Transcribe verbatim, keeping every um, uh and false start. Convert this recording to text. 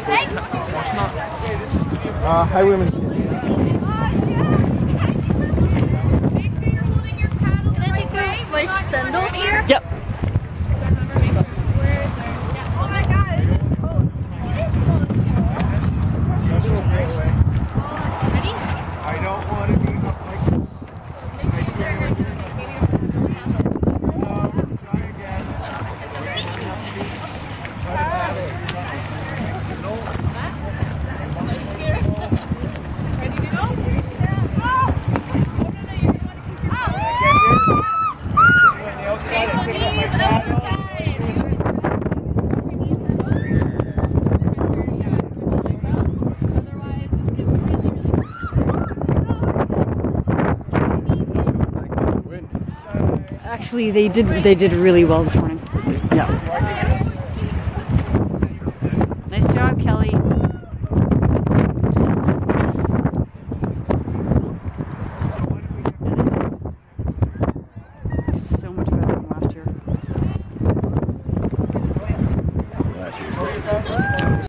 Uh, hi, women. Was sandals here? Yep. Oh my god, it is cold. Ready? I don't want to be up like this. Actually, they did they did really well this morning. Yeah.